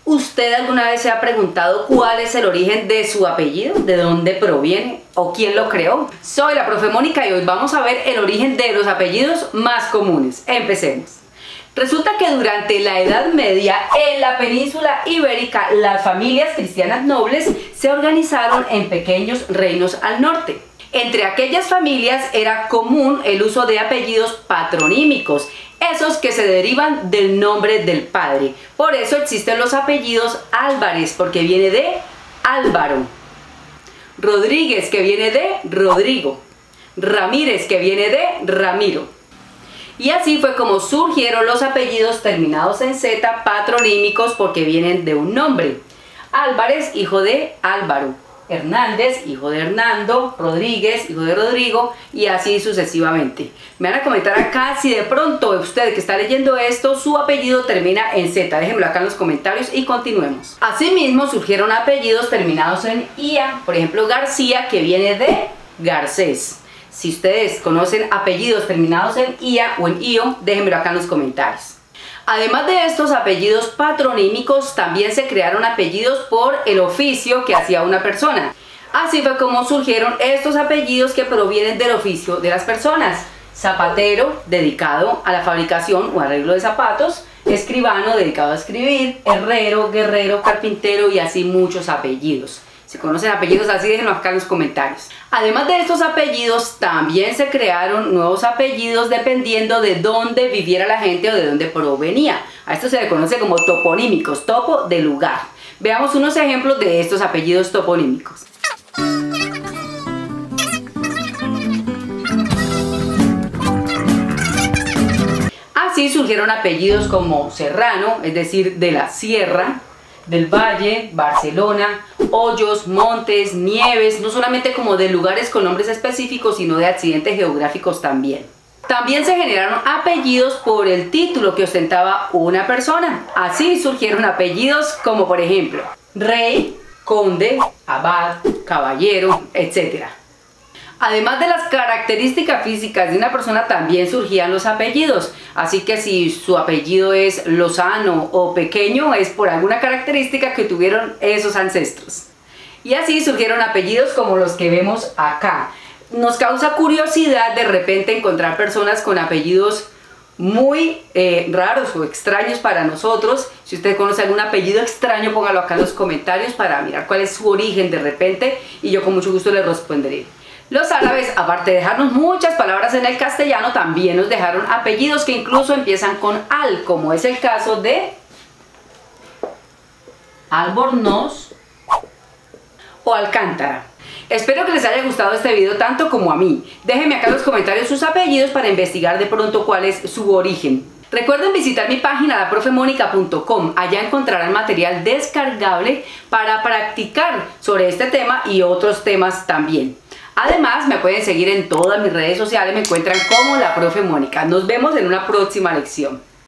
¿Usted alguna vez se ha preguntado cuál es el origen de su apellido? ¿De dónde proviene? ¿O quién lo creó? Soy la profe Mónica y hoy vamos a ver el origen de los apellidos más comunes. Empecemos. Resulta que durante la Edad Media, en la península ibérica, las familias cristianas nobles se organizaron en pequeños reinos al norte. Entre aquellas familias era común el uso de apellidos patronímicos, esos que se derivan del nombre del padre. Por eso existen los apellidos Álvarez, porque viene de Álvaro. Rodríguez, que viene de Rodrigo. Ramírez, que viene de Ramiro. Y así fue como surgieron los apellidos terminados en Z patronímicos porque vienen de un nombre. Álvarez, hijo de Álvaro. Hernández, hijo de Hernando. Rodríguez, hijo de Rodrigo, y así sucesivamente. Me van a comentar acá si de pronto usted que está leyendo esto, su apellido termina en Z. Déjenmelo acá en los comentarios y continuemos. Asimismo surgieron apellidos terminados en IA, por ejemplo García, que viene de Garcés. Si ustedes conocen apellidos terminados en IA o en IO, déjenmelo acá en los comentarios. Además de estos apellidos patronímicos, también se crearon apellidos por el oficio que hacía una persona. Así fue como surgieron estos apellidos que provienen del oficio de las personas. Zapatero, dedicado a la fabricación o arreglo de zapatos. Escribano, dedicado a escribir. Herrero, guerrero, carpintero y así muchos apellidos. Si conocen apellidos así, déjenlo acá en los comentarios. Además de estos apellidos, también se crearon nuevos apellidos dependiendo de dónde viviera la gente o de dónde provenía. A esto se le conoce como toponímicos, topo de lugar. Veamos unos ejemplos de estos apellidos toponímicos. Así surgieron apellidos como Serrano, es decir, de la sierra, del Valle, Barcelona, Hoyos, Montes, Nieves, no solamente como de lugares con nombres específicos, sino de accidentes geográficos también. También se generaron apellidos por el título que ostentaba una persona. Así surgieron apellidos como por ejemplo, rey, conde, abad, caballero, etc. Además de las características físicas de una persona, también surgían los apellidos. Así que si su apellido es Lozano o Pequeño, es por alguna característica que tuvieron esos ancestros. Y así surgieron apellidos como los que vemos acá. Nos causa curiosidad de repente encontrar personas con apellidos muy raros o extraños para nosotros. Si usted conoce algún apellido extraño, póngalo acá en los comentarios para mirar cuál es su origen de repente y yo con mucho gusto le responderé. Los árabes, aparte de dejarnos muchas palabras en el castellano, también nos dejaron apellidos que incluso empiezan con al, como es el caso de Albornoz o Alcántara. Espero que les haya gustado este video tanto como a mí. Déjenme acá en los comentarios sus apellidos para investigar de pronto cuál es su origen. Recuerden visitar mi página laprofemónica.com. Allá encontrarán material descargable para practicar sobre este tema y otros temas también. Además, me pueden seguir en todas mis redes sociales, me encuentran como la profe Mónica. Nos vemos en una próxima lección.